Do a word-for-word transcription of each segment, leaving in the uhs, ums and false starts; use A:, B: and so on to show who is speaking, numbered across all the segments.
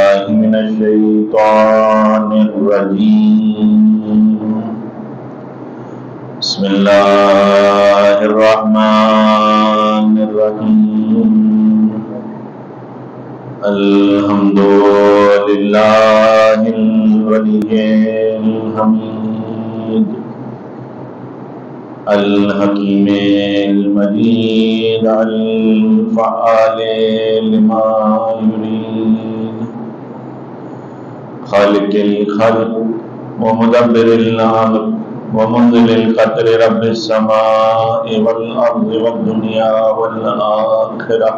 A: بالله من الشيطان الرجيم. بسم الله الرحمن الرحيم. الحمد لله الولي الحميد الحكيم المجيد الفعال لما يريد خالق الخلق ومدبر الأمر ومنزل القدر رب السماء والأرض والدنيا والآخرة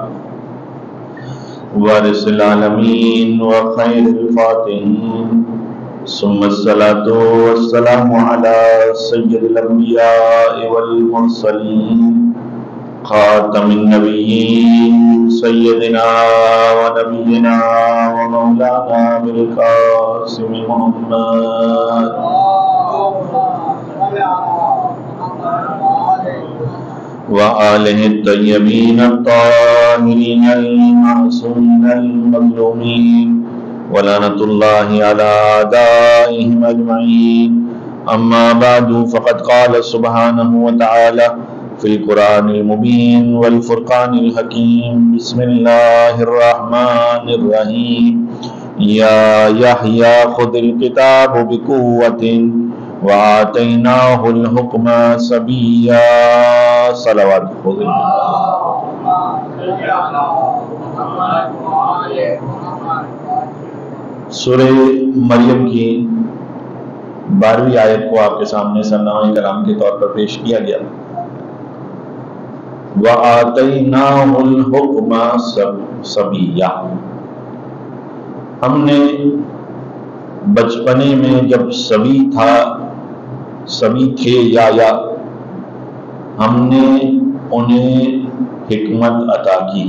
A: وارث العالمين وخير الفاتحين. ثم الصلاة والسلام على سيد الأنبياء والمرسلين خاتم النبيين سيدنا ونبينا ومولانا بالقاسم محمد وآله الطيبين الطاهرين المعصومين المظلومين ولعنة الله على أعدائهم أجمعين. أما بعد فقد قال سبحانه وتعالى في القرآن المبين والفرقان الحكيم. بسم الله الرحمن الرحيم. يا يحيى خذ الكتاب بقوة وآتيناه الحكم صبيا. صلوات خذ سورہ مریم کی بارہویں آیت کو آپ کے سامنے سرنامہ کلام کے طور پر پیش کیا گیا. وَآتَيْنَاهُ الْحُكْمَ صَبِيًّا. ہم نے بچپنے میں جب صبی تھا صبی تھے یا یا ہم نے انہیں حکمت عطا کی.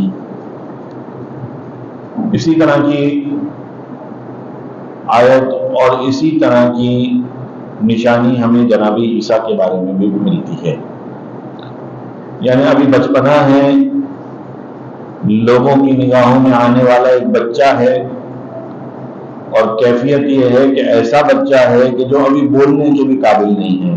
A: اسی طرح کی آیت اور اسی طرح کی نشانی ہمیں جناب عیسیٰ کے بارے میں بھی ملتی ہے. یعنی ابھی بچپنا ہے، لوگوں کی نگاہوں میں آنے والا ایک بچہ ہے، اور کیفیت یہ ہے کہ ایسا بچہ ہے کہ جو ابھی بولنے کے بھی قابل نہیں ہے.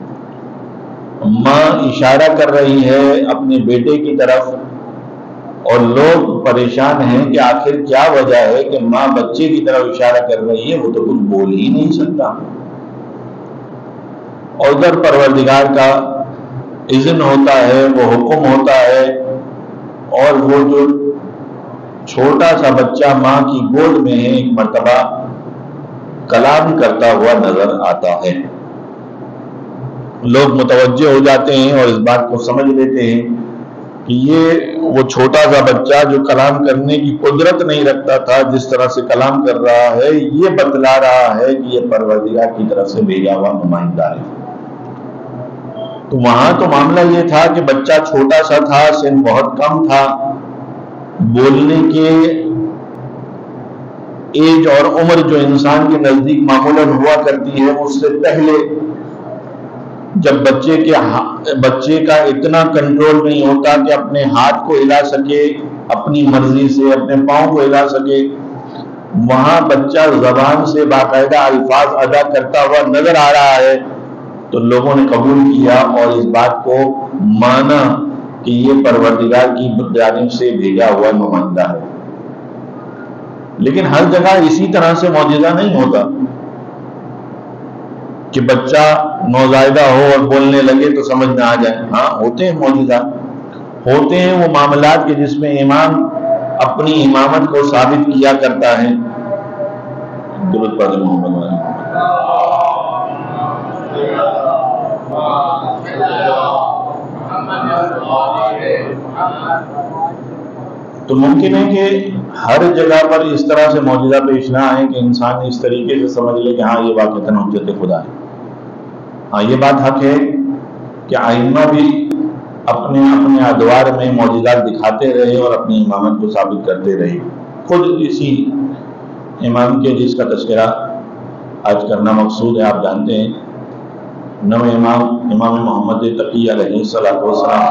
A: ماں اشارہ کر رہی ہے اپنے بیٹے کی طرف اور لوگ پریشان ہیں کہ آخر کیا وجہ ہے کہ ماں بچے کی طرف اشارہ کر رہی ہے، وہ تو کچھ بول ہی نہیں سکتا. اور ادھر پروردگار کا اذن ہوتا ہے، وہ حکم ہوتا ہے، اور وہ جو چھوٹا سا بچہ ماں کی گود میں ہے ایک مرتبہ کلام کرتا ہوا نظر آتا ہے. لوگ متوجہ ہو جاتے ہیں اور اس بات کو سمجھ لیتے ہیں کہ یہ وہ چھوٹا سا بچہ جو کلام کرنے کی قدرت نہیں رکھتا تھا، جس طرح سے کلام کر رہا ہے، یہ بتلا رہا ہے کہ یہ پروردگار کی طرف سے بھیجا ہوا نمائندہ ہے. تو وہاں تو معاملہ یہ تھا کہ بچہ چھوٹا سا تھا، سن بہت کم تھا، بولنے کے ایج اور عمر جو انسان کے نزدیک معمولاً ہوا کرتی ہے، اس سے پہلے جب بچے کے بچے کا اتنا کنٹرول نہیں ہوتا کہ اپنے ہاتھ کو ہلا سکے اپنی مرضی سے، اپنے پاؤں کو ہلا سکے، وہاں بچہ زبان سے باقاعدہ الفاظ ادا کرتا ہوا نظر آ رہا ہے. تو لوگوں نے قبول کیا اور اس بات کو مانا کہ یہ پروردگار کی جانب سے بھیجا ہوا نمائندہ ہے. لیکن ہر جگہ اسی طرح سے معجزہ نہیں ہوتا کہ بچہ نوزائیدہ ہو اور بولنے لگے تو سمجھ میں آ جائے. ہاں ہوتے ہیں معجزات، ہوتے ہیں وہ معاملات کہ جس میں امام اپنی امامت کو ثابت کیا کرتا ہے. درود پڑھ محمد والے. تو ممکن ہے کہ ہر جگہ پر اس طرح سے معجزہ پیش نہ آئے کہ انسان اس طریقے سے سمجھ لے کہ ہاں یہ واقعتاً حجت خدا ہے. ہاں یہ بات حق ہے کہ ائمہ بھی اپنے اپنے ادوار میں معجزات دکھاتے رہے اور اپنی امامت کو ثابت کرتے رہے. خود اسی امام کے جس کا تذکرہ آج کرنا مقصود ہے، آپ جانتے ہیں نویں امام امام محمد تقی علیہ الصلوۃ والسلام.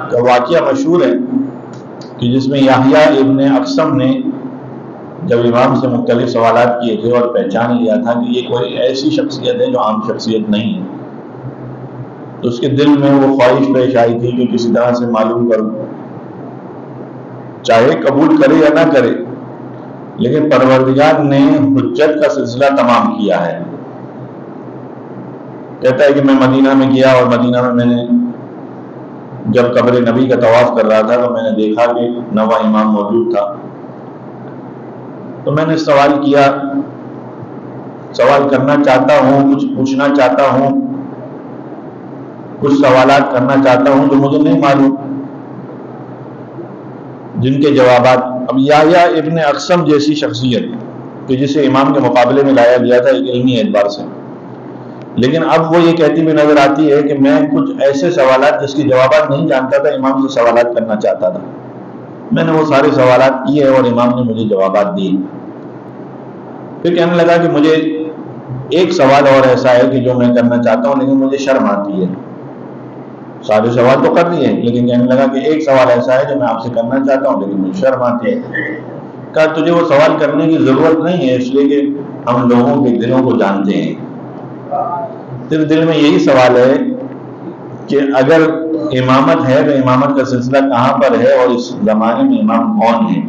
A: کا واقعہ مشہور ہے کہ جس میں یحییٰ ابن اقسم نے جب امام سے مختلف سوالات کیے تھے اور پہچان لیا تھا کہ یہ کوئی ایسی شخصیت ہے جو عام شخصیت نہیں ہے، تو اس کے دل میں وہ خواہش پیش آئی تھی کہ کسی طرح سے معلوم کروں، چاہے قبول کرے یا نہ کرے، لیکن پروردگار نے حجت کا سلسلہ تمام کیا ہے۔ کہتا ہے کہ میں مدینہ میں گیا اور مدینہ میں میں نے جب قبر نبی کا طواف کر رہا تھا تو میں نے دیکھا کہ نواں امام موجود تھا، تو میں نے سوال کیا، سوال کرنا چاہتا ہوں، کچھ پوچھنا چاہتا ہوں، کچھ سوالات کرنا چاہتا ہوں جو مجھے نہیں معلوم، جن کے جوابات اب یحییٰ ابن اقسم جیسی شخصیت کہ جسے امام کے مقابلے میں لایا گیا تھا ایک علمی اعتبار سے، لیکن اب وہ یہ کہتی ہوئی نظر آتی ہے کہ میں کچھ ایسے سوالات جس کے جوابات نہیں جانتا تھا امام سے سوالات کرنا چاہتا تھا، میں نے وہ سارے سوالات کیے اور امام نے مجھے جوابات دیے۔ پھر کہنے لگا کہ مجھے ایک سوال اور ایسا ہے کہ جو میں کرنا چاہتا ہوں لیکن مجھے شرم آتی ہے، سارے سوال تو کر دیے لیکن کہنے لگا کہ ایک سوال ایسا ہے جو میں آپ سے کرنا چاہتا ہوں لیکن مجھے شرم آتی ہے۔ کہا تجھے وہ سوال کرنے کی ضرورت نہیں ہے، اس لیے کہ ہم لوگوں کے دلوں کو جانتے ہیں، تیرے دل میں یہی سوال ہے کہ اگر امامت ہے تو امامت کا سلسلہ کہاں پر ہے اور اس زمانے میں امام کون ہے؟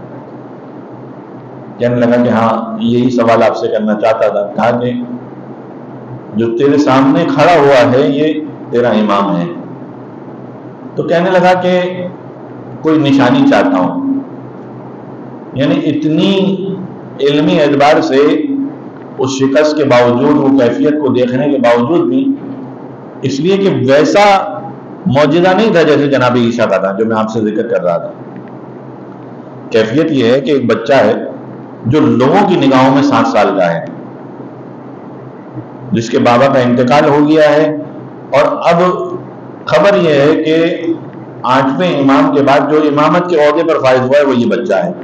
A: کہنے لگا کہ ہاں یہی سوال آپ سے کرنا چاہتا تھا۔ کہا کہ جو تیرے سامنے کھڑا ہوا ہے یہ تیرا امام ہے۔ تو کہنے لگا کہ کوئی نشانی چاہتا ہوں، یعنی اتنی علمی اعتبار سے اس شکست کے باوجود، وہ کیفیت کو دیکھنے کے باوجود بھی، اس لیے کہ ویسا معجزہ نہیں تھا جیسے جناب عیسیٰ کا تھا جو میں آپ سے ذکر کر رہا تھا۔ کیفیت یہ ہے کہ ایک بچہ ہے جو لوگوں کی نگاہوں میں سات سال کا ہے، جس کے بابا کا انتقال ہو گیا ہے، اور اب خبر یہ ہے کہ آٹھویں امام کے بعد جو امامت کے عہدے پر فائز ہوا ہے وہ یہ بچہ ہے۔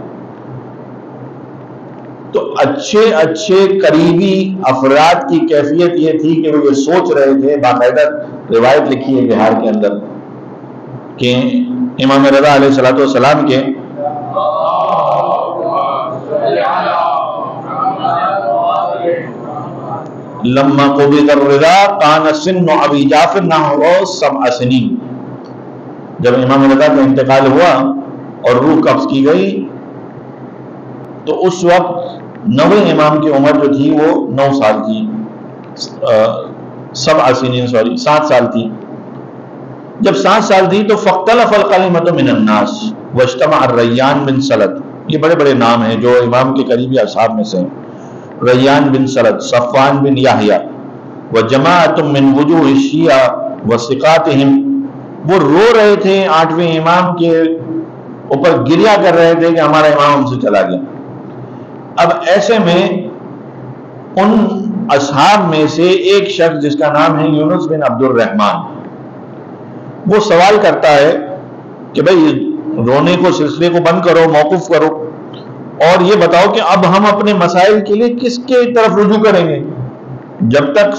A: تو اچھے اچھے قریبی افراد کی کیفیت یہ تھی کہ وہ یہ سوچ رہے تھے، باقاعدہ روایت لکھی ہے بہار کے اندر کہ امام رضا علیہ الصلوۃ والسلام کے لما قبض الرضا کان سن ابی جعفر نحو سبع سنین، جب امام رضا کا انتقال ہوا اور روح قبض کی گئی تو اس وقت نویں امام کی عمر جو تھی وہ نو سال تھی، سبع سنین سوری سات سال تھی۔ جب سات سال تھی تو فاختلف القلمۃ من الناس واجتمع الریان بن سلط، یہ بڑے بڑے نام ہیں جو امام کے قریبی اصحاب میں سے ہیں، ریان بن سلط، صفوان بن یحییٰ وجماعۃ من وجوہ الشیعہ وثقاتہم، وہ رو رہے تھے آٹھویں امام کے اوپر، گریہ کر رہے تھے کہ ہمارا امام ہم سے چلا گیا۔ اب ایسے میں ان اصحاب میں سے ایک شخص جس کا نام ہے یونس بن عبد الرحمن، وہ سوال کرتا ہے کہ بھئی رونے کو، سلسلے کو بند کرو، موقوف کرو، اور یہ بتاؤ کہ اب ہم اپنے مسائل کے لیے کس کے طرف رجوع کریں گے؟ جب تک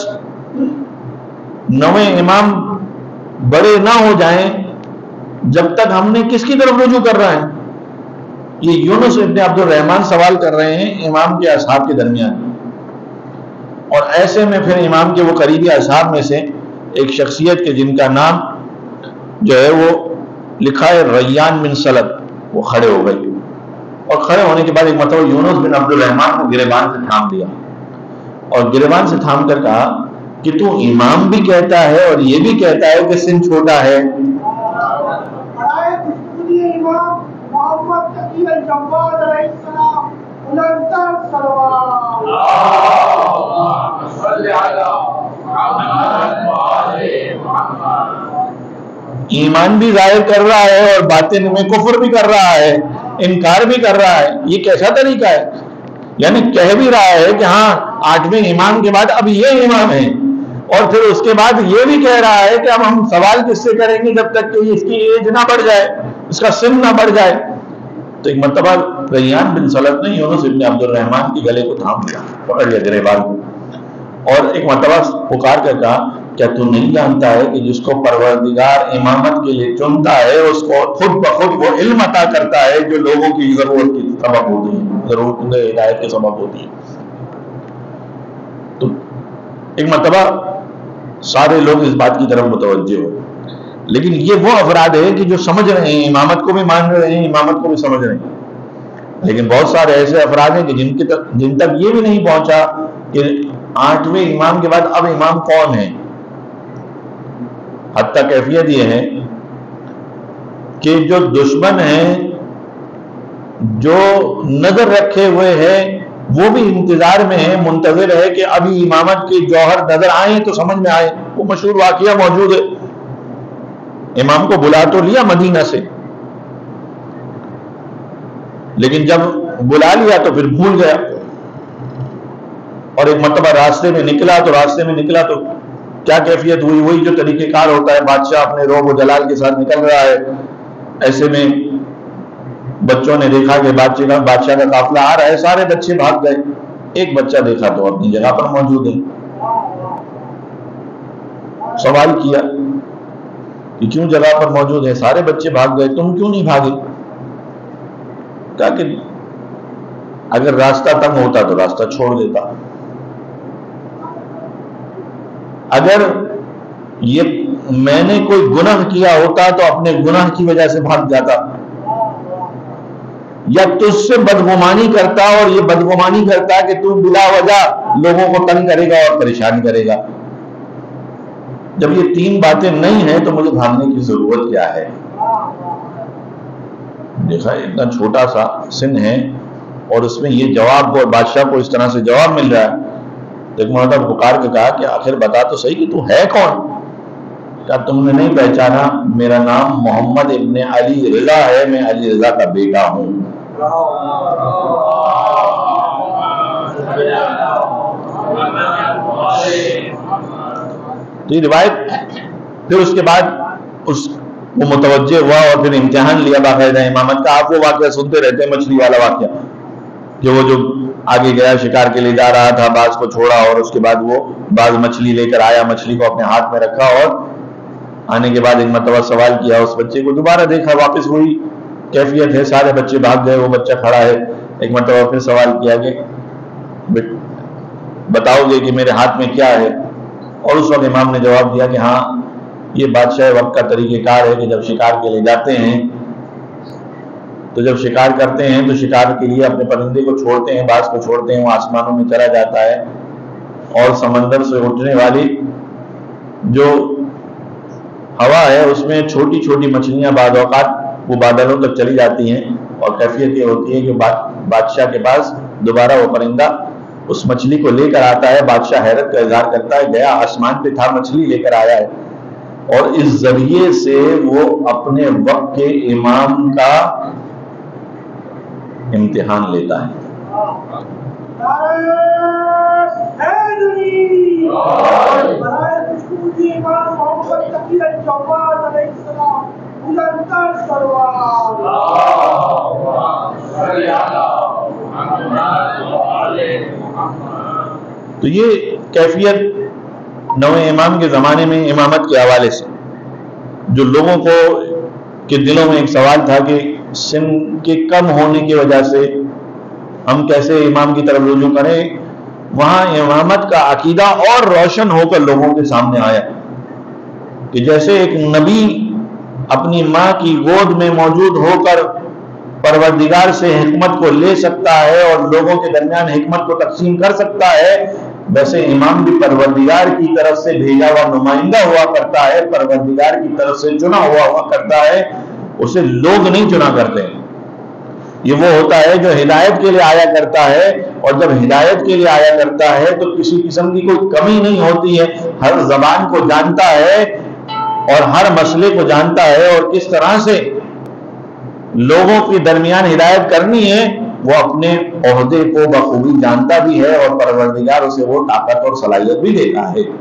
A: نویں امام بڑے نہ ہو جائیں جب تک ہم نے کس کی طرف رجوع کر رہا ہے؟ یہ یونس ابن عبد الرحمن سوال کر رہے ہیں امام کے اصحاب کے درمیان، اور ایسے میں پھر امام کے وہ قریبی اصحاب میں سے ایک شخصیت کے جن کا نام جو ہے وہ لکھا ہے ریان بن سلط، وہ کھڑے ہو گئے، اور کھڑے ہونے کے بعد ایک مرتبہ یونس بن عبد الرحمن کو گریبان سے تھام لیا اور گریبان سے تھام کر کہا کہ تو امام بھی کہتا ہے اور یہ بھی کہتا ہے کہ سن چھوٹا ہے۔
B: امام محمد تقی الجواد علیہ السلام انہتر سلوات
A: ایمان بھی ظاہر کر رہا ہے اور باطن میں کفر بھی کر رہا ہے، انکار بھی کر رہا ہے، یہ کیسا طریقہ ہے؟ یعنی کہہ بھی رہا ہے کہ ہاں آٹھویں امام کے بعد اب یہ امام ہے، اور پھر اس کے بعد یہ بھی کہہ رہا ہے کہ اب ہم سوال کس سے کریں گے جب تک کہ اس کی ایج نہ بڑھ جائے، اس کا سن نہ بڑھ جائے۔ تو ایک مرتبہ ریان بن سلط نے یونس ابن عبد الرحمن کے گلے کو تھام لیا، پکڑ لیا گریبان کو، اور ایک مرتبہ پکار کر کہا کیا تو نہیں جانتا ہے کہ جس کو پروردگار امامت کے لیے چنتا ہے اس کو خود بخود وہ علم عطا کرتا ہے جو لوگوں کی ضرورت کی سبب ہوتی ہے، ضرورت ہدایت کے سبب ہوتی ہے۔ تو ایک مرتبہ سارے لوگ اس بات کی طرف متوجہ ہو، لیکن یہ وہ افراد ہیں کہ جو سمجھ رہے ہیں، امامت کو بھی مان رہے ہیں، امامت کو بھی سمجھ رہے ہیں، لیکن بہت سارے ایسے افراد ہیں کہ جن کی تک جن تک یہ بھی نہیں پہنچا کہ آٹھویں امام کے بعد اب امام کون ہے۔ حتیٰ کیفیت یہ ہے کہ جو دشمن ہیں، جو نظر رکھے ہوئے ہیں، وہ بھی انتظار میں ہے، منتظر ہے کہ ابھی امامت کے جوہر نظر آئیں تو سمجھ میں آئے۔ وہ مشہور واقعہ موجود ہے، امام کو بلا تو لیا مدینہ سے، لیکن جب بلا لیا تو پھر بھول گیا، اور ایک مرتبہ راستے میں نکلا تو راستے میں نکلا تو کیا کیفیت ہوئی؟ وہی جو طریقہ کار ہوتا ہے، بادشاہ اپنے روب و جلال کے ساتھ نکل رہا ہے، ایسے میں بچوں نے دیکھا کہ بادشاہ کا بادشاہ کا قافلہ آ رہا ہے، سارے بچے بھاگ گئے، ایک بچہ دیکھا تو اپنی جگہ پر موجود ہے۔ سوال کیا کہ کیوں جگہ پر موجود ہے؟ سارے بچے بھاگ گئے، تم کیوں نہیں بھاگے؟ کہا کہ اگر راستہ تنگ ہوتا تو راستہ چھوڑ دیتا، اگر یہ میں نے کوئی گناہ کیا ہوتا تو اپنے گناہ کی وجہ سے بھاگ جاتا، یا تجھ سے بدگمانی کرتا اور یہ بدگمانی کرتا کہ تو بلا وجہ لوگوں کو تنگ کرے گا اور پریشان کرے گا۔ جب یہ تین باتیں نہیں ہیں تو مجھے بھاگنے کی ضرورت کیا ہے؟ دیکھا اتنا چھوٹا سا سن ہے اور اس میں یہ جواب کو، بادشاہ کو اس طرح سے جواب مل رہا ہے۔ ایک مرتبہ پکار کے کہا کہ آخر بتا تو صحیح کہ تو ہے کون؟ کہا تم نے نہیں پہچانا، میرا نام محمد ابن علی رضا ہے، میں علی رضا کا بیٹا ہوں۔ تو یہ روایت، پھر اس کے بعد اس وہ متوجہ ہوا اور پھر امتحان لیا باقاعدہ امامت کا۔ آپ وہ واقعہ سنتے رہتے ہیں، مچھلی والا واقعہ، جو وہ جو آگے گیا شکار کے لیے جا رہا تھا، باز کو چھوڑا اور اس کے بعد وہ باز مچھلی لے کر آیا، مچھلی کو اپنے ہاتھ میں رکھا اور آنے کے بعد ایک مرتبہ سوال کیا، اس بچے کو دوبارہ دیکھا، واپس وہی کیفیت ہے، سارے بچے بھاگ گئے، وہ بچہ کھڑا ہے۔ ایک مرتبہ پھر سوال کیا کہ بتاؤ گے کہ میرے ہاتھ میں کیا ہے؟ اور اس وقت امام نے جواب دیا کہ ہاں یہ بادشاہ وقت کا طریقہ کار ہے کہ جب شکار کے لیے جاتے ہیں تو جب شکار کرتے ہیں تو شکار کے لیے اپنے پرندے کو چھوڑتے ہیں، باز کو چھوڑتے ہیں، وہ آسمانوں میں چلا جاتا ہے اور سمندر سے اٹھنے والی جو ہوا ہے اس میں چھوٹی چھوٹی مچھلیاں بعض اوقات وہ بادلوں تک چلی جاتی ہیں، اور کیفیت یہ ہوتی ہے کہ بادشاہ کے پاس دوبارہ وہ پرندہ اس مچھلی کو لے کر آتا ہے۔ بادشاہ حیرت کا اظہار کرتا ہے، گیا آسمان پہ تھا، مچھلی لے کر آیا ہے، اور اس ذریعے سے وہ اپنے وقت کے امام کا امتحان لیتا ہے۔
B: امام محمد تقی الجواد علیہ السلام بلندتر سلوات۔
A: تو یہ کیفیت نویں امام کے زمانے میں امامت کے حوالے سے جو لوگوں کو کے دلوں میں ایک سوال تھا کہ سن کے کم ہونے کی وجہ سے ہم کیسے امام کی طرف رجوع کریں، وہاں امامت کا عقیدہ اور روشن ہو کر لوگوں کے سامنے آیا کہ جیسے ایک نبی اپنی ماں کی گود میں موجود ہو کر پروردگار سے حکمت کو لے سکتا ہے اور لوگوں کے درمیان حکمت کو تقسیم کر سکتا ہے، ویسے امام بھی پروردگار کی طرف سے بھیجا ہوا نمائندہ ہوا کرتا ہے، پروردگار کی طرف سے چنا ہوا ہوا کرتا ہے، اسے لوگ نہیں چنا کرتے۔ یہ وہ ہوتا ہے جو ہدایت کے لیے آیا کرتا ہے، اور جب ہدایت کے لیے آیا کرتا ہے تو کسی قسم کی کوئی کمی نہیں ہوتی ہے، ہر زبان کو جانتا ہے اور ہر مسئلے کو جانتا ہے، اور کس طرح سے لوگوں کے درمیان ہدایت کرنی ہے وہ اپنے عہدے کو بخوبی جانتا بھی ہے، اور پروردگار اسے وہ طاقت اور صلاحیت بھی دیتا ہے۔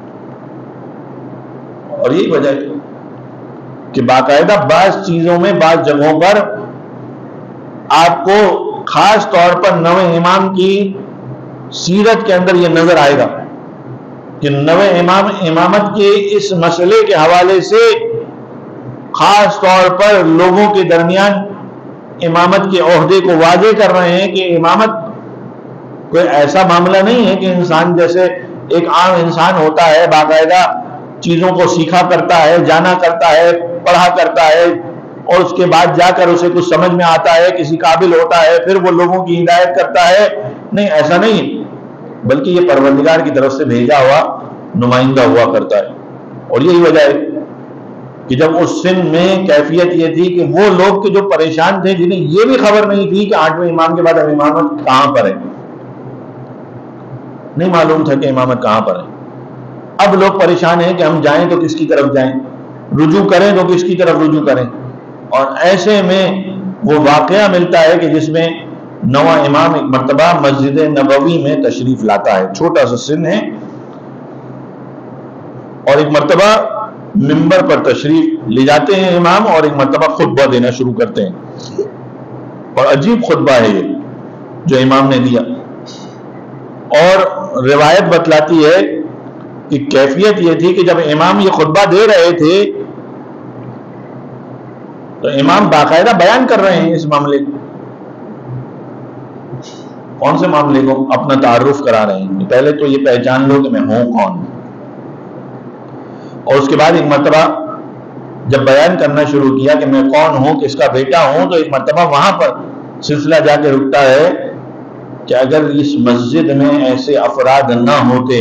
A: اور یہی وجہ ہے کہ باقاعدہ بعض چیزوں میں بعض جگہوں پر آپ کو خاص طور پر نویں امام کی سیرت کے اندر یہ نظر آئے گا کہ نوے امام امامت کے اس مسئلے کے حوالے سے خاص طور پر لوگوں کے درمیان امامت کے عہدے کو واضح کر رہے ہیں کہ امامت کوئی ایسا معاملہ نہیں ہے کہ انسان جیسے ایک عام انسان ہوتا ہے، باقاعدہ چیزوں کو سیکھا کرتا ہے، جانا کرتا ہے، پڑھا کرتا ہے، اور اس کے بعد جا کر اسے کچھ سمجھ میں آتا ہے، کسی قابل ہوتا ہے، پھر وہ لوگوں کی ہدایت کرتا ہے۔ نہیں، ایسا نہیں، بلکہ یہ پروردگار کی طرف سے بھیجا ہوا نمائندہ ہوا کرتا ہے۔ اور یہی وجہ ہے کہ جب اس سن میں کیفیت یہ تھی کہ وہ لوگ کے جو پریشان تھے، جنہیں یہ بھی خبر نہیں تھی کہ آٹھویں امام کے بعد اب امامت کہاں پر ہے، نہیں معلوم تھا کہ امامت کہاں پر ہے، اب لوگ پریشان ہیں کہ ہم جائیں تو کس کی طرف جائیں، رجوع کریں تو کس کی طرف رجوع کریں۔ اور ایسے میں وہ واقعہ ملتا ہے کہ جس میں نواں امام ایک مرتبہ مسجد نبوی میں تشریف لاتا ہے، چھوٹا سا سن ہے، اور ایک مرتبہ منبر پر تشریف لے جاتے ہیں امام، اور ایک مرتبہ خطبہ دینا شروع کرتے ہیں، اور عجیب خطبہ ہے یہ جو امام نے دیا۔ اور روایت بتلاتی ہے کہ کیفیت یہ تھی کہ جب امام یہ خطبہ دے رہے تھے تو امام باقاعدہ بیان کر رہے ہیں اس معاملے کو۔ کون سے معاملے کو؟ اپنا تعارف کرا رہے ہیں، پہلے تو یہ پہچان لو کہ میں ہوں کون، اور اس کے بعد ایک مرتبہ جب بیان کرنا شروع کیا کہ میں کون ہوں، کس کا بیٹا ہوں، تو ایک مرتبہ وہاں پر سلسلہ جا کے رکتا ہے کہ اگر اس مسجد میں ایسے افراد نہ ہوتے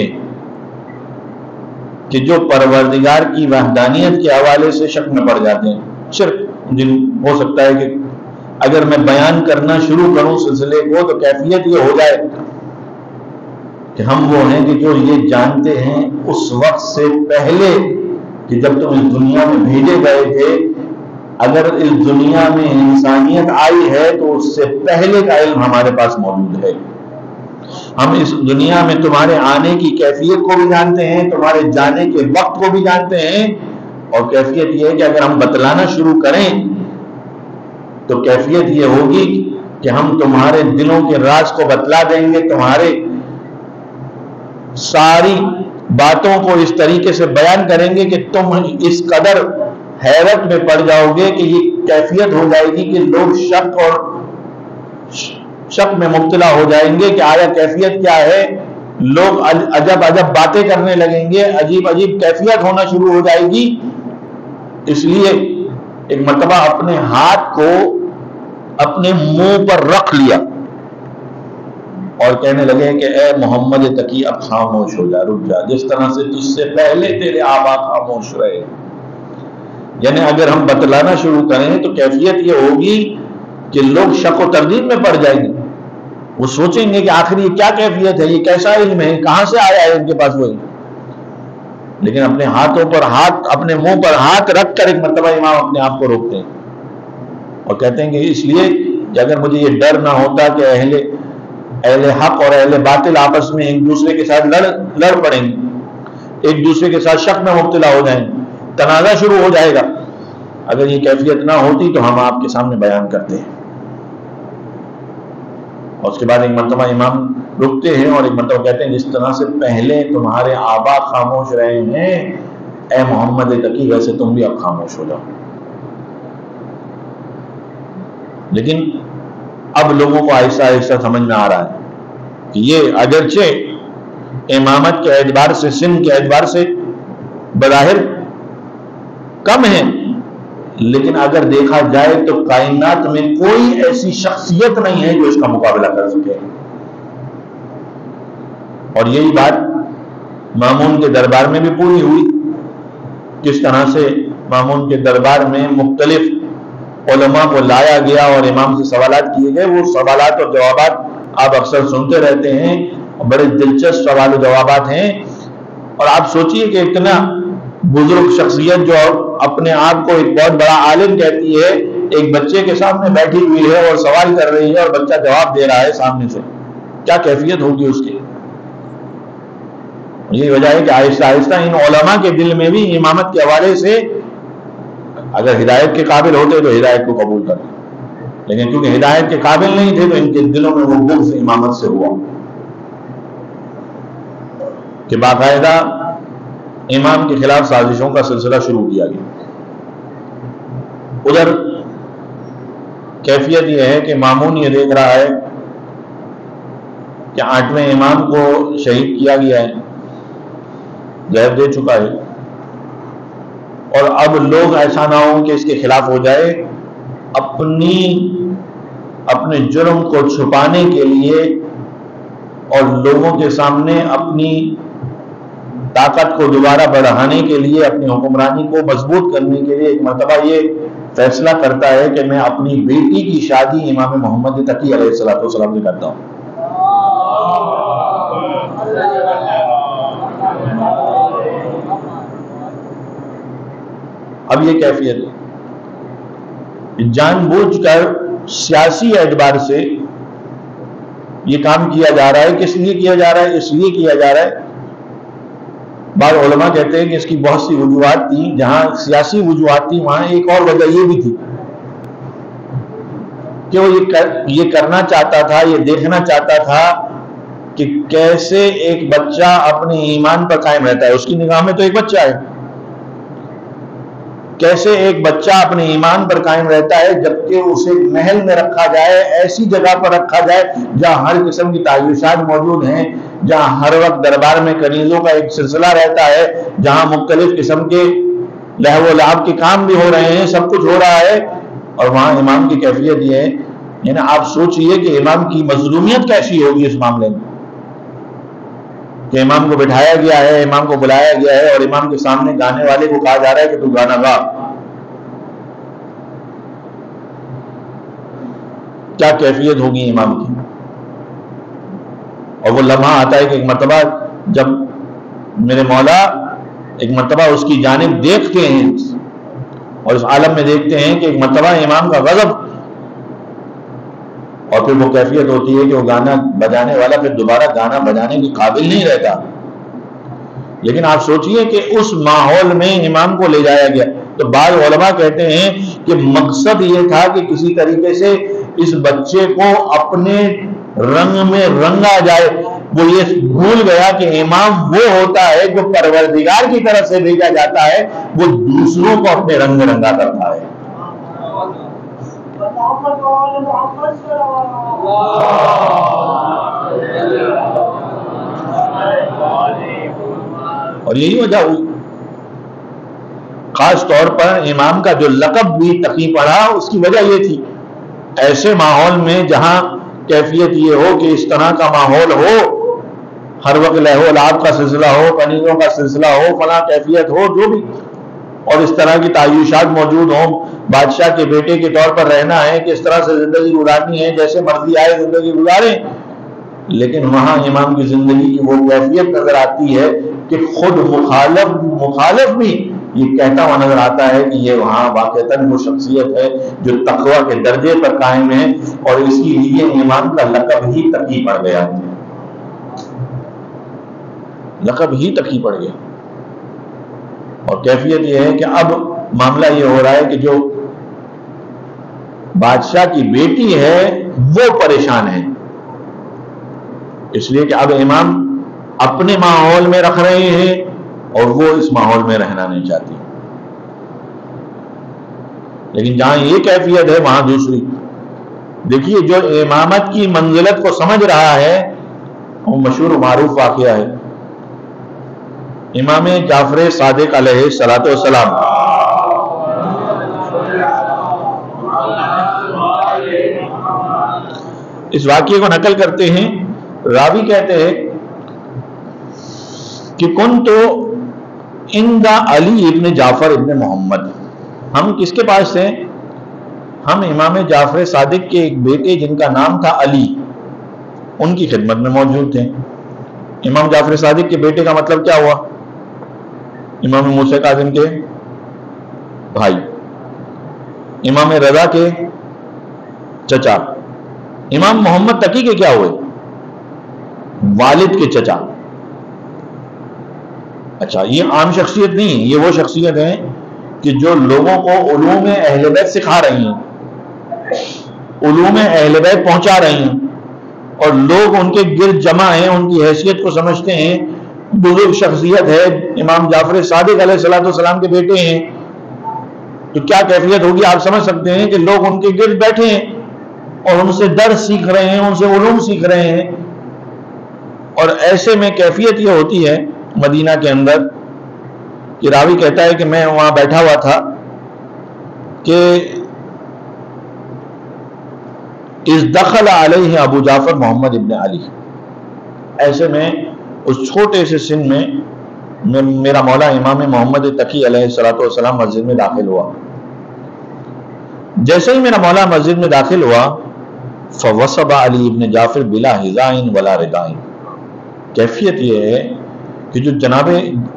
A: کہ جو پروردگار کی وحدانیت کے حوالے سے شک میں پڑ جاتے ہیں، شرک جن ہو سکتا ہے کہ اگر میں بیان کرنا شروع کروں سلسلے کو تو کیفیت یہ ہو جائے کہ ہم وہ ہیں کہ جو یہ جانتے ہیں اس وقت سے پہلے کہ جب تم اس دنیا میں بھیجے گئے تھے، اگر اس دنیا میں انسانیت آئی ہے تو اس سے پہلے کا علم ہمارے پاس موجود ہے۔ ہم اس دنیا میں تمہارے آنے کی کیفیت کو بھی جانتے ہیں، تمہارے جانے کے وقت کو بھی جانتے ہیں، اور کیفیت یہ ہے کہ اگر ہم بتلانا شروع کریں تو کیفیت یہ ہوگی کہ ہم تمہارے دلوں کے راز کو بتلا دیں گے، تمہارے ساری باتوں کو اس طریقے سے بیان کریں گے کہ تم اس قدر حیرت میں پڑ جاؤ گے کہ یہ کیفیت ہو جائے گی کہ لوگ شک اور شک میں مبتلا ہو جائیں گے کہ آیا کیفیت کیا ہے، لوگ عجب عجب باتیں کرنے لگیں گے، عجیب عجیب کیفیت ہونا شروع ہو جائے گی۔ اس لیے ایک مرتبہ اپنے ہاتھ کو اپنے منہ پر رکھ لیا اور کہنے لگے کہ اے محمد تقی اب خاموش ہو جا، رک جا، جس طرح سے تجھ سے پہلے تیرے آبا خاموش رہے۔ یعنی اگر ہم بتلانا شروع کریں تو کیفیت یہ ہوگی کہ لوگ شک و تردید میں پڑ جائیں گے، وہ سوچیں گے کہ آخر یہ کیا کیفیت ہے، یہ کیسا علم ہے، کہاں سے آیا ہے ان کے پاس وہی۔ لیکن اپنے ہاتھوں پر ہاتھ، اپنے منہ پر ہاتھ رکھ کر ایک مرتبہ امام اپنے آپ کو روکتے ہیں اور کہتے ہیں کہ اس لیے کہ اگر مجھے یہ ڈر نہ ہوتا کہ اہل اہل حق اور اہل باطل آپس میں ایک دوسرے کے ساتھ لڑ لڑ پڑیں گے، ایک دوسرے کے ساتھ شک میں مبتلا ہو جائیں گے، تنازع شروع ہو جائے گا، اگر یہ کیفیت نہ ہوتی تو ہم آپ کے سامنے بیان کرتے ہیں۔ اور اس کے بعد ایک مرتبہ امام رکتے ہیں اور ایک مرتبہ کہتے ہیں جس طرح سے پہلے تمہارے آبا خاموش رہے ہیں اے محمد تقی، ویسے تم بھی اب خاموش ہو جاؤ۔ لیکن اب لوگوں کو آہستہ آہستہ سمجھ میں آ رہا ہے کہ یہ اگرچہ امامت کے اعتبار سے، سن کے اعتبار سے بظاہر کم ہے، لیکن اگر دیکھا جائے تو کائنات میں کوئی ایسی شخصیت نہیں ہے جو اس کا مقابلہ کر سکے۔ اور یہی بات مامون کے دربار میں بھی پوری ہوئی، کس طرح سے مامون کے دربار میں مختلف علماء کو لایا گیا اور امام سے سوالات کیے گئے۔ وہ سوالات اور جوابات آپ اکثر سنتے رہتے ہیں، بڑے دلچسپ سوال و جوابات ہیں، اور آپ سوچئے کہ اتنا بزرگ شخصیت جو اپنے آپ کو ایک بہت بڑا عالم کہتی ہے، ایک بچے کے سامنے بیٹھی ہوئی ہے اور سوال کر رہی ہے اور بچہ جواب دے رہا ہے سامنے سے، کیا کیفیت ہوگی اس کی؟ یہی وجہ ہے کہ آہستہ آہستہ ان علماء کے دل میں بھی امامت کے حوالے سے اگر ہدایت کے قابل ہوتے تو ہدایت کو قبول کرتے، لیکن کیونکہ ہدایت کے قابل نہیں تھے تو ان کے دلوں میں وہ بغض امامت سے ہوا کہ باقاعدہ امام کے خلاف سازشوں کا سلسلہ شروع کیا گیا۔ ادھر کیفیت یہ ہے کہ مامون یہ دیکھ رہا ہے کہ آٹھویں امام کو شہید کیا گیا ہے، زہر دے چکا ہے، اور اب لوگ ایسا نہ ہو کہ اس کے خلاف ہو جائے، اپنی اپنے جرم کو چھپانے کے لیے اور لوگوں کے سامنے اپنی طاقت کو دوبارہ بڑھانے کے لیے، اپنی حکمرانی کو مضبوط کرنے کے لیے ایک مرتبہ یہ فیصلہ کرتا ہے کہ میں اپنی بیٹی کی شادی امام محمد تقی علیہ الصلوۃ والسلام سے کرتا ہوں۔ اب یہ کیفیت ہے، جان بوجھ کر سیاسی اعتبار سے یہ کام کیا جا رہا ہے۔ کس لیے کیا جا رہا ہے؟ اس لیے کیا جا رہا ہے، بعض علماء کہتے ہیں کہ اس کی بہت سی وجوہات تھیں۔ جہاں سیاسی وجوہات تھیں وہاں ایک اور وجہ یہ بھی تھی کہ وہ یہ کر یہ کرنا چاہتا تھا، یہ دیکھنا چاہتا تھا کہ کیسے ایک بچہ اپنے ایمان پر قائم رہتا ہے۔ اس کی نگاہ میں تو ایک بچہ ہے، کیسے ایک بچہ اپنے ایمان پر قائم رہتا ہے جبکہ اسے محل میں رکھا جائے، ایسی جگہ پر رکھا جائے جہاں ہر قسم کی تعیشات موجود ہیں، جہاں ہر وقت دربار میں کنیزوں کا ایک سلسلہ رہتا ہے، جہاں مختلف قسم کے لہو و لعب کے کام بھی ہو رہے ہیں، سب کچھ ہو رہا ہے، اور وہاں امام کی کیفیت یہ ہے۔ یعنی آپ سوچئے کہ امام کی مظلومیت کیسی ہوگی اس معاملے میں کہ امام کو بٹھایا گیا ہے، امام کو بلایا گیا ہے، اور امام کے سامنے گانے والے کو کہا جا رہا ہے کہ تو گانا گا۔ کیا کیفیت ہوگی امام کی؟ اور وہ لمحہ آتا ہے کہ ایک مرتبہ جب میرے مولا ایک مرتبہ اس کی جانب دیکھتے ہیں اور اس عالم میں دیکھتے ہیں کہ ایک مرتبہ امام کا غضب، اور پھر وہ کیفیت ہوتی ہے کہ وہ گانا بجانے والا پھر دوبارہ گانا بجانے کے قابل نہیں رہتا۔ لیکن آپ سوچئے کہ اس ماحول میں امام کو لے جایا گیا، تو بعض علماء کہتے ہیں کہ مقصد یہ تھا کہ کسی طریقے سے اس بچے کو اپنے رنگ میں رنگا جائے۔ وہ یہ بھول گیا کہ امام وہ ہوتا ہے جو پروردگار کی طرف سے بھیجا جاتا ہے، وہ دوسروں کو اپنے رنگ میں رنگا کرتا ہے۔ اور یہی وجہ ہوئی، خاص طور پر امام کا جو لقب بھی تقی پڑا، اس کی وجہ یہ تھی، ایسے ماحول میں جہاں کیفیت یہ ہو کہ اس طرح کا ماحول ہو، ہر وقت لہو و لعب کا سلسلہ ہو، کنیزوں کا سلسلہ ہو، فلاں کیفیت ہو، جو بھی، اور اس طرح کی تعیشات موجود ہوں، بادشاہ کے بیٹے کے طور پر رہنا ہے کہ اس طرح سے زندگی گزارنی ہے، جیسے مرضی آئے زندگی گزاریں، لیکن وہاں امام کی زندگی کی وہ کیفیت نظر آتی ہے کہ خود مخالف مخالف بھی یہ کہتا ہوا نظر آتا ہے کہ یہ وہاں واقعتاً وہ شخصیت ہے جو تقوی کے درجے پر قائم ہے، اور اس کی لیے امام کا لقب ہی تقی پڑ گیا، لقب ہی تقی پڑ گیا۔ اور کیفیت یہ ہے کہ اب معاملہ یہ ہو رہا ہے کہ جو بادشاہ کی بیٹی ہے وہ پریشان ہے، اس لیے کہ اب امام اپنے ماحول میں رکھ رہے ہیں اور وہ اس ماحول میں رہنا نہیں چاہتی، لیکن جہاں یہ کیفیت ہے وہاں دوسری۔ دیکھیے جو امامت کی منزلت کو سمجھ رہا ہے وہ مشہور و معروف واقعہ ہے، امام جعفر صادق علیہ الصلوۃ والسلام، اس واقعے کو نقل کرتے ہیں، راوی کہتے ہیں کہ کنت عند علی ابن جعفر ابن محمد، ہم کس کے پاس تھے؟ ہم امام جعفر صادق کے ایک بیٹے جن کا نام تھا علی، ان کی خدمت میں موجود تھے۔ امام جعفر صادق کے بیٹے کا مطلب کیا ہوا؟ امام موسیٰ کاظم کے بھائی، امام رضا کے چچا، امام محمد تقی کے کیا ہوئے؟ والد کے چچا۔ اچھا، یہ عام شخصیت نہیں، یہ وہ شخصیت ہے کہ جو لوگوں کو علوم اہل بیت سکھا رہی ہیں، علوم اہل بیت پہنچا رہی ہیں، اور لوگ ان کے گرد جمع ہیں، ان کی حیثیت کو سمجھتے ہیں بزرگ شخصیت ہے، امام جعفر صادق علیہ الصلوۃ والسلام کے بیٹے ہیں، تو کیا کیفیت ہوگی آپ سمجھ سکتے ہیں کہ لوگ ان کے گرد بیٹھے ہیں اور ان سے درس سیکھ رہے ہیں، ان سے علوم سیکھ رہے ہیں. اور ایسے میں کیفیت یہ ہوتی ہے مدینہ کے اندر کہ راوی کہتا ہے کہ میں وہاں بیٹھا ہوا تھا کہ اس دخل علیہ ابو جعفر محمد ابن علی، ایسے میں اس چھوٹے سے سن میں میرا مولا امام محمد تقی علیہ الصلوۃ والسلام مسجد میں داخل ہوا. جیسے ہی میرا مولا مسجد میں داخل ہوا فوصب علی ابن جعفر بلا حذائن ولا ردائن. کیفیت یہ ہے کہ جو جناب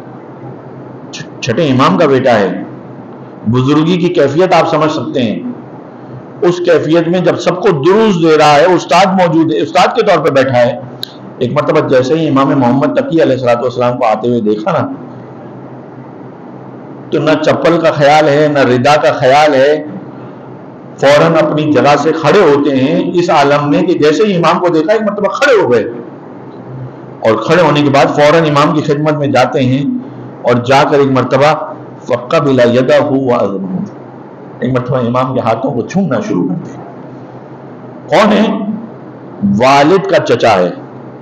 A: چھٹے امام کا بیٹا ہے، بزرگی کی کیفیت آپ سمجھ سکتے ہیں. اس کیفیت میں جب سب کو دروس دے رہا ہے، استاد موجود ہے، استاد کے طور پہ بیٹھا ہے. ایک مرتبہ جیسے ہی امام محمد تقی علیہ الصلوۃ والسلام کو آتے ہوئے دیکھا نا، تو نہ چپل کا خیال ہے نہ ردا کا خیال ہے، فوراً اپنی جگہ سے کھڑے ہوتے ہیں اس عالم میں کہ جیسے ہی امام کو دیکھا ایک مرتبہ کھڑے ہو گئے، اور کھڑے ہونے کے بعد فوراً امام کی خدمت میں جاتے ہیں اور جا کر ایک مرتبہ فقبل یدہ وَأَذْنَهُ، ایک مرتبہ امام کے ہاتھوں کو چھومنا شروع کرتے ہیں. کون ہے؟ والد کا چچا ہے،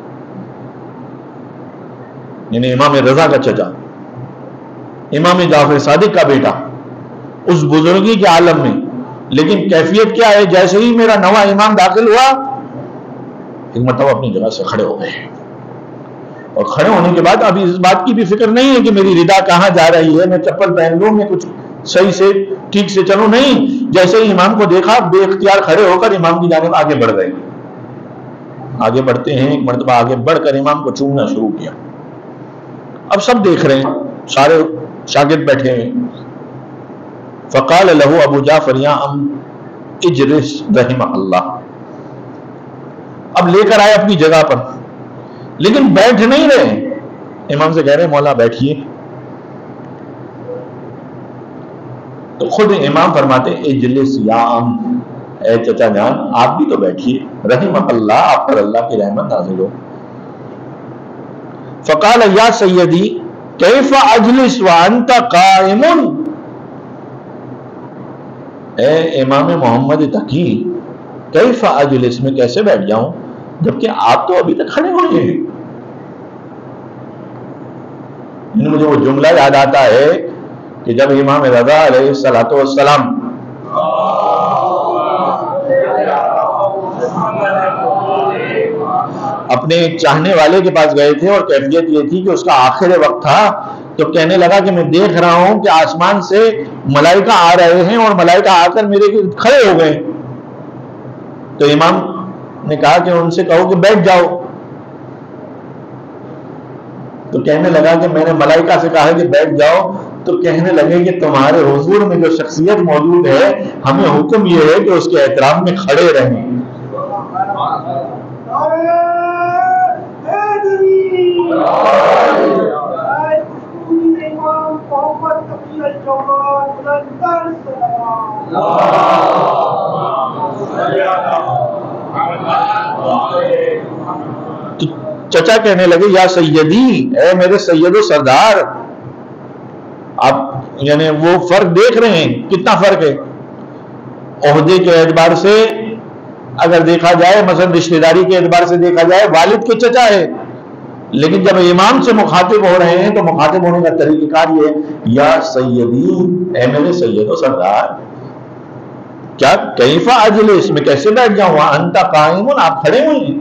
A: یعنی امام رضا کا چچا، امام جعفر صادق کا بیٹا، اس بزرگی کے عالم میں. لیکن کیفیت کیا ہے؟ جیسے ہی میرا نواں امام داخل ہوا ایک مرتبہ اپنی جگہ سے کھڑے ہو گئے، اور کھڑے ہونے کے بعد ابھی اس بات کی بھی فکر نہیں ہے کہ میری ردا کہاں جا رہی ہے، میں چپل پہن لوں، میں کچھ صحیح سے ٹھیک سے چلوں، نہیں. جیسے ہی امام کو دیکھا بے اختیار کھڑے ہو کر امام کی جانب آگے بڑھ گئے. آگے بڑھتے ہیں، ایک مرتبہ آگے بڑھ کر امام کو چومنا شروع کیا. اب سب دیکھ رہے ہیں، سارے شاگرد بیٹھے ہیں. فقال له ابو جعفر یا ام اجلس رحمہ اللہ. اب لے کر آئے اپنی جگہ پر، لیکن بیٹھ نہیں رہے. امام سے کہہ رہے مولا بیٹھیے. تو خود امام فرماتے اجلس یا ام، اے چچا جان آپ بھی تو بیٹھیے، رحمہ اللہ، آپ پر اللہ کی رحمت نازل ہو. فقال یا سیدی کیف اجلس وانت قائم، اے امام محمد تقی کیف اجلس، میں کیسے بیٹھ جاؤں جبکہ آپ تو ابھی تک کھڑے ہوئے ہیں. مجھے وہ جملہ یاد آتا ہے کہ جب امام رضا علیہ الصلوۃ والسلام اپنے ایک چاہنے والے کے پاس گئے تھے اور کیفیت یہ تھی کہ اس کا آخر وقت تھا، تو کہنے لگا کہ میں دیکھ رہا ہوں کہ آسمان سے ملائکہ آ رہے ہیں اور ملائکہ آ کر میرے کھڑے ہو گئے. تو امام نے کہا کہ ان سے کہو کہ بیٹھ جاؤ. تو کہنے لگا کہ میں نے ملائکہ سے کہا کہ بیٹھ جاؤ، تو کہنے لگے کہ تمہارے حضور میں جو شخصیت موجود ہے ہمیں حکم یہ ہے کہ اس کے احترام میں کھڑے رہیں. چچا کہنے لگے یا سیدی، اے میرے سید و سردار. آپ یعنی وہ فرق دیکھ رہے ہیں کتنا فرق ہے عہدے کے اعتبار سے. اگر دیکھا جائے مثلا رشتہ داری کے اعتبار سے دیکھا جائے والد کے چچا ہے، لیکن جب امام سے مخاطب ہو رہے ہیں تو مخاطب ہونے کا طریقہ کار یہ ہے یا سیدی، اے میرے سید و سردار. کیا کیف اجلس، میں کیسے بیٹھ جاؤں، انت قائم، آپ کھڑے ہوئے ہیں.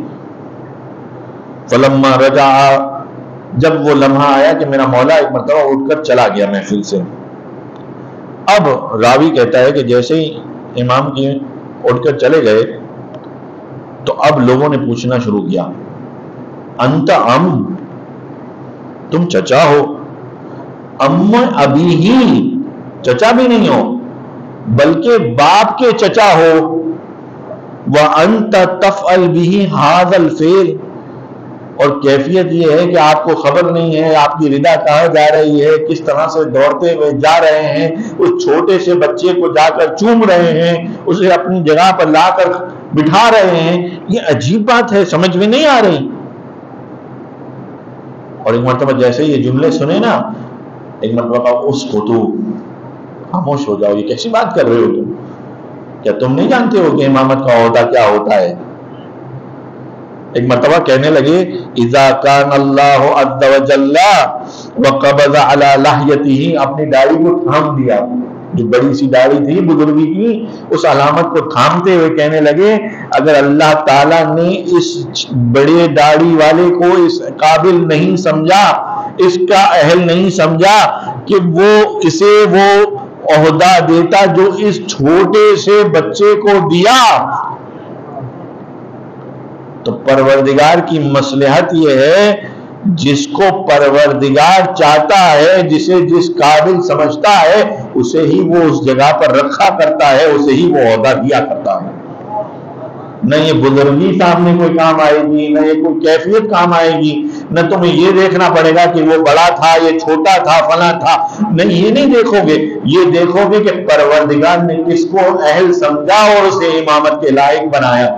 A: فلما رجع، جب وہ لمحہ آیا کہ میرا مولا ایک مرتبہ اٹھ کر چلا گیا محفل سے. اب راوی کہتا ہے کہ جیسے ہی امام کی اٹھ کر چلے گئے تو اب لوگوں نے پوچھنا شروع کیا انت ام، تم چچا ہو. ام ابھی ہی، چچا بھی نہیں ہو بلکہ باپ کے چچا ہو. وَأَنْتَ تَفْعَلْ بِهِ هَذَا الْفِعْلَ، اور کیفیت یہ ہے کہ آپ کو خبر نہیں ہے آپ کی ردا کہاں جا رہی ہے، کس طرح سے دوڑتے ہوئے جا رہے ہیں، اس چھوٹے سے بچے کو جا کر چوم رہے ہیں، اسے اپنی جگہ پر لا کر بٹھا رہے ہیں. یہ عجیب بات ہے، سمجھ میں نہیں آ رہی. اور ایک مرتبہ جیسے یہ جملے سنے نا، ایک مرتبہ کہا اس کو تو خاموش ہو جاؤ، یہ کیسی بات کر رہے ہو تم؟ کیا تم نہیں جانتے ہو کہ امامت کا عہدہ کیا ہوتا ہے؟ ایک مرتبہ کہنے لگے اذا کان اللہ عز وجل وقبض علی لحیتہ، اپنی داڑھی کو تھام دیا، جو بڑی سی داڑھی تھی بزرگی کی، اس علامت کو تھامتے ہوئے کہنے لگے اگر اللہ تعالیٰ نے اس بڑے داڑھی والے کو اس قابل نہیں سمجھا، اس کا اہل نہیں سمجھا کہ وہ اسے وہ عہدہ دیتا جو اس چھوٹے سے بچے کو دیا، تو پروردگار کی مصلحت یہ ہے جس کو پروردگار چاہتا ہے، جسے جس قابل سمجھتا ہے، اسے ہی وہ اس جگہ پر رکھا کرتا ہے، اسے ہی وہ عہدہ دیا کرتا ہے۔ نہ یہ بزرگی سامنے کوئی کام آئے گی، نہ یہ کوئی کیفیت کام آئے گی، نہ تمہیں یہ دیکھنا پڑے گا کہ وہ بڑا تھا، یہ چھوٹا تھا، فلاں تھا، نہیں، یہ نہیں دیکھو گے، یہ دیکھو گے کہ پروردگار نے کس کو اہل سمجھا اور اسے امامت کے لائق بنایا۔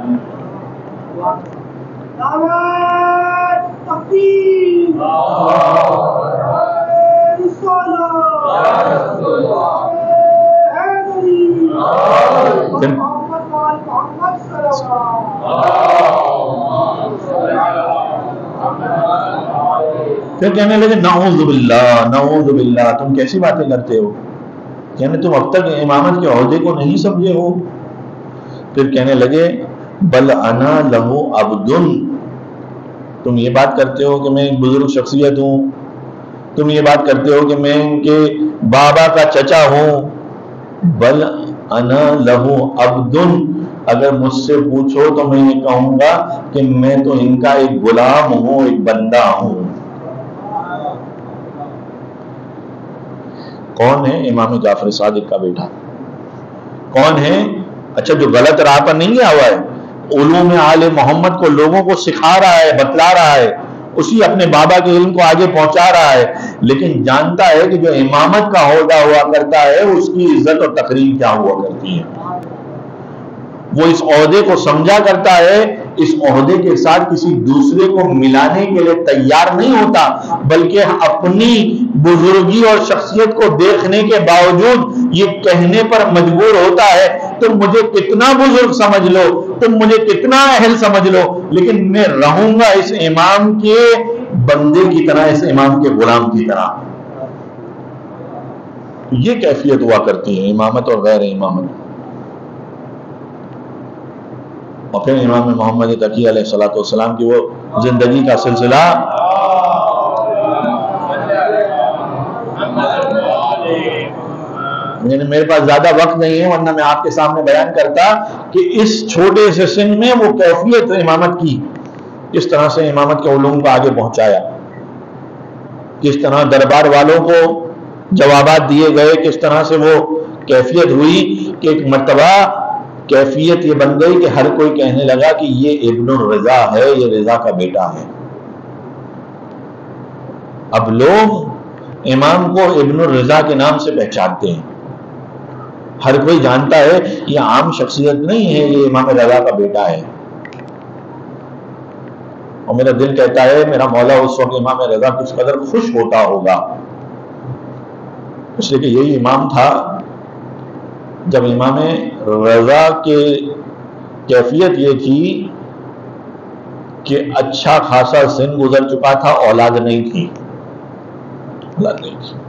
A: پھر کہنے لگے نعوذ باللہ نعوذ باللہ، تم کیسی باتیں کرتے ہو؟ کہنے تم اب تک امامت کے عہدے کو نہیں سمجھے ہو؟ پھر کہنے لگے بل انا لہو عبدن، تم یہ بات کرتے ہو کہ میں ایک بزرگ شخصیت ہوں، تم یہ بات کرتے ہو کہ میں ان کے بابا کا چچا ہوں، بل انا لہو عبدن، اگر مجھ سے پوچھو تو میں یہ کہوں گا کہ میں تو ان کا ایک غلام ہوں، ایک بندہ ہوں۔ کون ہے؟ امام جعفر صادق کا بیٹا۔ کون ہے؟ اچھا، جو غلط راہ پر نہیں گیا ہوا ہے، علوم آل محمد کو لوگوں کو سکھا رہا ہے، بتلا رہا ہے، اسی اپنے بابا کے علم کو آگے پہنچا رہا ہے، لیکن جانتا ہے کہ جو امامت کا عہدہ ہوا کرتا ہے اس کی عزت اور تقریم کیا ہوا کرتی ہے۔ وہ اس عہدے کو سمجھا کرتا ہے، اس عہدے کے ساتھ کسی دوسرے کو ملانے کے لیے تیار نہیں ہوتا، بلکہ اپنی بزرگی اور شخصیت کو دیکھنے کے باوجود یہ کہنے پر مجبور ہوتا ہے تم مجھے کتنا بزرگ سمجھ لو، تم مجھے کتنا اہل سمجھ لو، لیکن میں رہوں گا اس امام کے بندے کی طرح، اس امام کے غلام کی طرح۔ یہ کیفیت ہوا کرتی ہے امامت اور غیر امامت۔ اور پھر امام محمد تقی علیہ الصلوۃ والسلام کی وہ زندگی کا سلسلہ، میرے پاس زیادہ وقت نہیں ہے ورنہ میں آپ کے سامنے بیان کرتا کہ اس چھوٹے سے سن میں وہ کیفیت امامت کی، کس طرح سے امامت کے علوم کو آگے پہنچایا، کس طرح دربار والوں کو جوابات دیے گئے، کس طرح سے وہ کیفیت ہوئی کہ ایک مرتبہ کیفیت یہ بن گئی کہ ہر کوئی کہنے لگا کہ یہ ابن الرضا ہے، یہ رضا کا بیٹا ہے۔ اب لوگ امام کو ابن الرضا کے نام سے پہچانتے ہیں، ہر کوئی جانتا ہے یہ عام شخصیت نہیں ہے، یہ امام رضا کا بیٹا ہے۔ اور میرا دل کہتا ہے میرا مولا اس وقت امام رضا کس قدر خوش ہوتا ہوگا، اس لیے کہ یہی امام تھا جب امام رضا کے کیفیت یہ تھی کہ اچھا خاصا سن گزر چکا تھا، اولاد نہیں تھی، اولاد نہیں تھی۔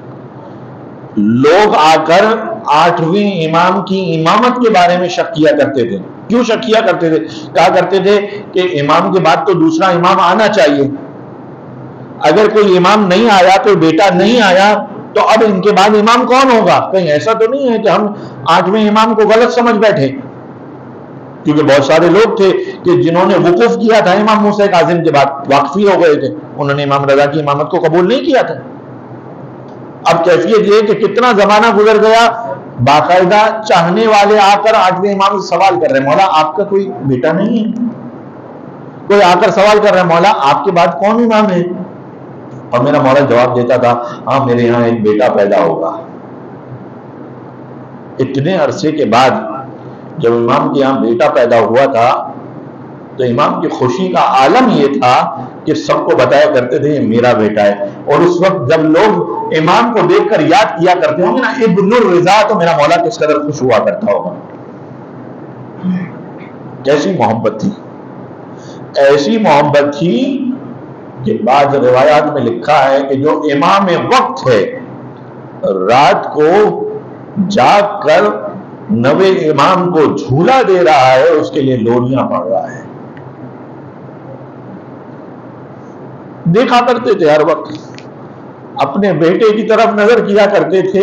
A: لوگ آ کر آٹھویں امام کی امامت کے بارے میں شک کیا کرتے تھے۔ کیوں شک کیا کرتے تھے؟ کہا کرتے تھے کہ امام کے بعد تو دوسرا امام آنا چاہیے، اگر کوئی امام نہیں آیا، کوئی بیٹا نہیں آیا، تو اب ان کے بعد امام کون ہوگا؟ کہیں ایسا تو نہیں ہے کہ ہم آٹھویں امام کو غلط سمجھ بیٹھے؟ کیونکہ بہت سارے لوگ تھے کہ جنہوں نے وقوف کیا تھا امام موسیٰ کاظم کے بعد، واقفی ہو گئے تھے، انہوں نے امام رضا کی امامت کو قبول نہیں کیا تھا۔ اب کیفیت یہ کہ کتنا زمانہ گزر گیا، باقاعدہ چاہنے والے آ کر آٹھویں امام سے سوال کر رہے ہیں مولا آپ کا کوئی بیٹا نہیں ہے؟ کوئی آ کر سوال کر رہا ہے مولا آپ کے بعد کون امام ہے؟ اور میرا مولا جواب دیتا تھا ہاں میرے یہاں ایک بیٹا پیدا ہوگا۔ اتنے عرصے کے بعد جب امام کے یہاں بیٹا پیدا ہوا تھا تو امام کی خوشی کا عالم یہ تھا کہ سب کو بتایا کرتے تھے یہ میرا بیٹا ہے. اور اس وقت جب لوگ امام کو دیکھ کر یاد کیا کرتے ہوں گے نا ابن الرضا، تو میرا مولا کس قدر خوش ہوا کرتا ہوگا. کیسی محبت تھی، ایسی محبت تھی کہ بعض روایات میں لکھا ہے کہ جو امام وقت ہے رات کو جاگ کر نوے امام کو جھولا دے رہا ہے، اس کے لیے لوریاں پڑھ رہا ہے. دیکھا کرتے تھے ہر وقت، اپنے بیٹے کی طرف نظر کیا کرتے تھے،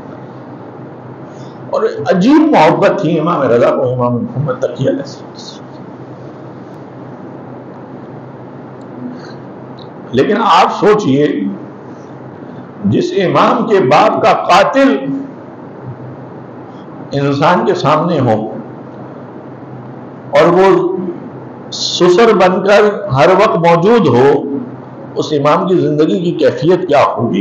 A: اور عجیب محبت تھی امام رضا کو امام محمد تقی علیہ السلام. لیکن آپ سوچئے جس امام کے باپ کا قاتل انسان کے سامنے ہو اور وہ سسر بن کر ہر وقت موجود ہو، اس امام کی زندگی کی کیفیت کیا ہوگی.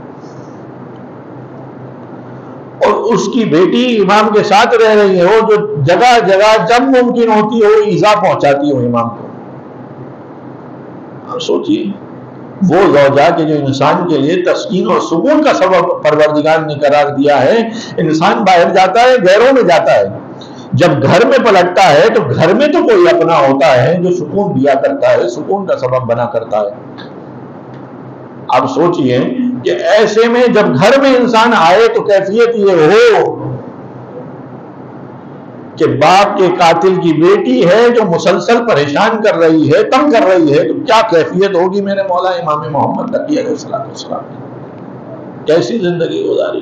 A: اور اس کی بیٹی امام کے ساتھ رہ رہی ہو جو جگہ جگہ جب ممکن ہوتی ہو ایذا پہنچاتی ہو امام کو. آپ سوچئے وہ زوجہ کہ جو انسان کے لیے تسکین اور سکون کا سبب پروردگار نے قرار دیا ہے. انسان باہر جاتا ہے، گھروں میں جاتا ہے، جب گھر میں پلٹتا ہے تو گھر میں تو کوئی اپنا ہوتا ہے جو سکون دیا کرتا ہے، سکون کا سبب بنا کرتا ہے. آپ سوچئے کہ ایسے میں جب گھر میں انسان آئے تو کیفیت یہ ہو کہ باپ کے قاتل کی بیٹی ہے جو مسلسل پریشان کر رہی ہے، تنگ کر رہی ہے، تو کیا کیفیت ہوگی میرے مولا امام محمد تقی علیہ السلام نے. کیسی زندگی گزاری.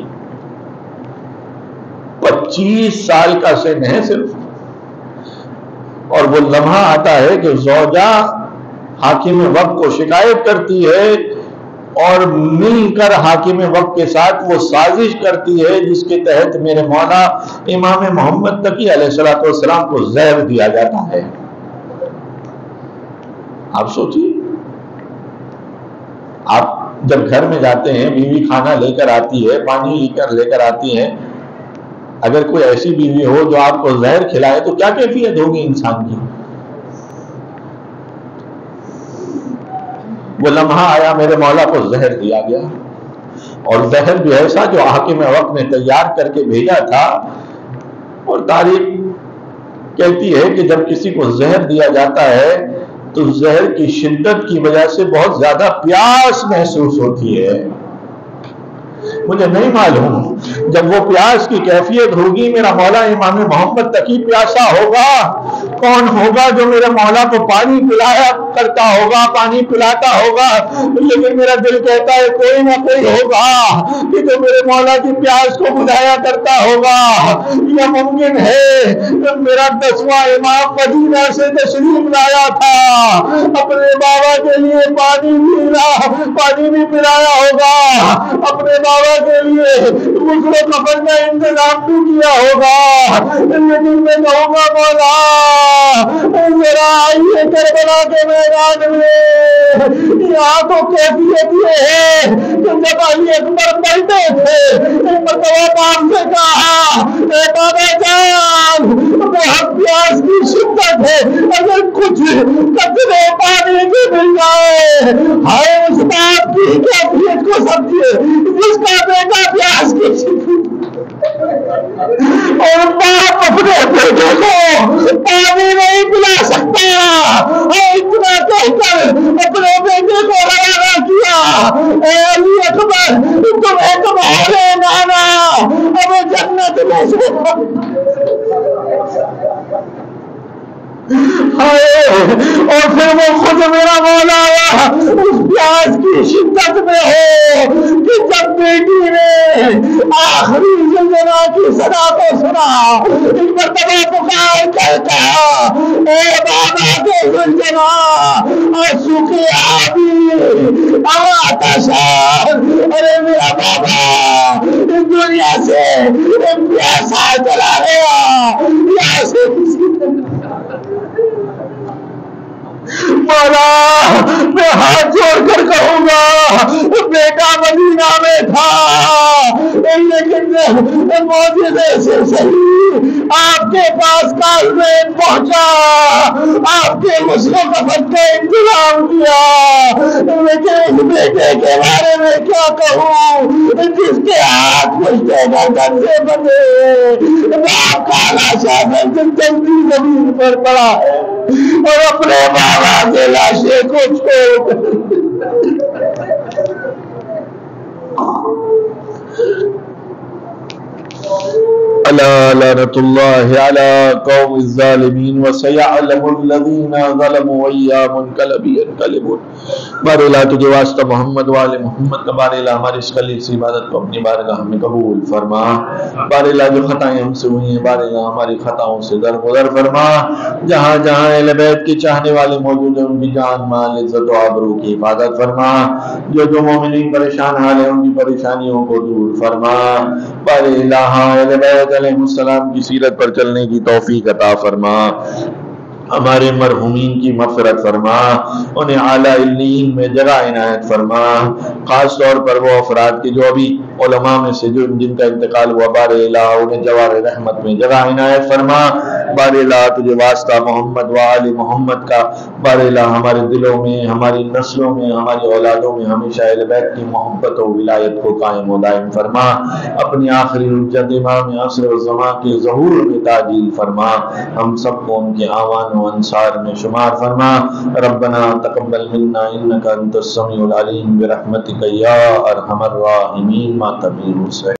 A: پچیس سال کا سن ہے صرف، اور وہ لمحہ آتا ہے کہ زوجہ حاکم وقت کو شکایت کرتی ہے اور مل کر حاکم وقت کے ساتھ وہ سازش کرتی ہے جس کے تحت میرے مولا امام محمد تقی علیہ السلام کو زہر دیا جاتا ہے. آپ سوچیے، آپ جب گھر میں جاتے ہیں بیوی کھانا لے کر آتی ہے، پانی لے کر لے کر آتی ہے، اگر کوئی ایسی بیوی ہو جو آپ کو زہر کھلائے تو کیا کیفیت ہوگی انسان کی. وہ لمحہ آیا میرے مولا کو زہر دیا گیا، اور زہر بھی ایسا جو حاکم وقت نے تیار کر کے بھیجا تھا. اور تاریخ کہتی ہے کہ جب کسی کو زہر دیا جاتا ہے تو زہر کی شدت کی وجہ سے بہت زیادہ پیاس محسوس ہوتی ہے. مجھے نہیں معلوم جب وہ پیاس کی کیفیت ہوگی میرا مولا امام محمد تقی پیاسا ہوگا، کون ہوگا جو میرے مولا کو پانی پلایا کرتا ہوگا، پانی پلاتا ہوگا. لیکن میرا دل کہتا ہے کوئی نہ کوئی ہوگا کہ جو میرے مولا کی پیاس کو بجھایا کرتا ہوگا. یہ ممکن ہے میرا دسواں امام مدینہ سے تشریف لایا تھا، اپنے بابا کے لیے پانی بھی پانی بھی پلایا ہوگا، اپنے بابا کے لیے غسل و کفن کا انتظام بھی کیا ہوگا. لیکن میں کہوں گا مولا ذرا آئیے کربلا کے میدان میں. یہاں تو کیفیت یہ ہے کہ جب علی اکبر بیٹھے تھے ایک مرتبہ باپ سے کہا اے بابا جان بہت پیاس کی شدت ہے، اگر کچھ قطرے پانی کے مل جائے. ہائے اس باپ کی کیفیت کو سمجھیے جس کا بیٹا پیاس کی شدت اور باپ اپنے بیٹے کو پانی نہیں پلا سکتا. اتنا کہہ کر اپنے بیٹے کو روانہ کیا. اے علی اکبر تمہیں تمہارے نانا اب جنت میں سے اور پھر وہ خود میرا مولا آیا اس پیاس کی شدت میں ہو کہ جب بیٹی نے آخری زلزلہ کی صدا کو سنا ایک مرتبہ پکار کرتا اے بابا کے زلزلہ آنسو کے آبی آتشان. ارے میرا بابا اس دنیا سے پیاسا چلا گیا. یہاں سے مولا میں ہاتھ جوڑ کر کہوں گا بیٹا مدینہ میں تھا لیکن معجزے سے صحیح آپ کے پاس کالمین پہنچا، آپ کے مسلم وفد کا انتظام کیا، لیکن اس بیٹے کے بارے میں کیا کہوں جس کے ہاتھ مجھتے گردن سے بندے، باپ کا لاشا جلدی زمین پر پڑا ہے اور اپنے بابا کے لاشے کو چھوڑ الا لعنت اللہ علی قوم الظالمین وسیعلم الذین ظلموا ایام منقلب ینقلبون۔ بار الہ تجھے واسطہ محمد وآل محمد کا، بار الہ ہماری اس خلیص عبادت کو اپنی بارگاہ میں قبول فرما، بار الہ جو خطائیں ہم سے ہوئی ہیں بار الہ ہماری خطاؤں سے درگزر فرما، جہاں جہاں اہل بیت کے چاہنے والے موجود ہیں ان کی جان مال عزت و آبرو کی حفاظت فرما، جو جو مومنین پریشان حال ہیں ان کی پریشانیوں کو دور فرما، بار الہ اہل بیت علیہ السلام کی سیرت پر چلنے کی توفیق عطا فرما، ہمارے مرحومین کی مغفرت فرما، انہیں اعلیٰ علیین میں جگہ عنایت فرما، خاص طور پر وہ افراد کے جو ابھی علماء میں سے جو جن کا انتقال ہوا بار الہ انہیں جوار رحمت میں جگہ عنایت فرما، بار الہ تجھے واسطہ محمد و آل محمد کا، بار الہ ہمارے دلوں میں ہماری نسلوں میں ہماری اولادوں میں ہمیشہ اہل بیت کی محبت و ولایت کو قائم و دائم فرما، اپنی آخری حجت امام عصر الزمان کے ظہور میں تعجیل فرما، ہم سب کو ان کے آوان و انصار میں شمار فرما، ربنا تقبل منا انک انت السمیع العلیم برحمتک یا ارحم الراحمین ما تبیر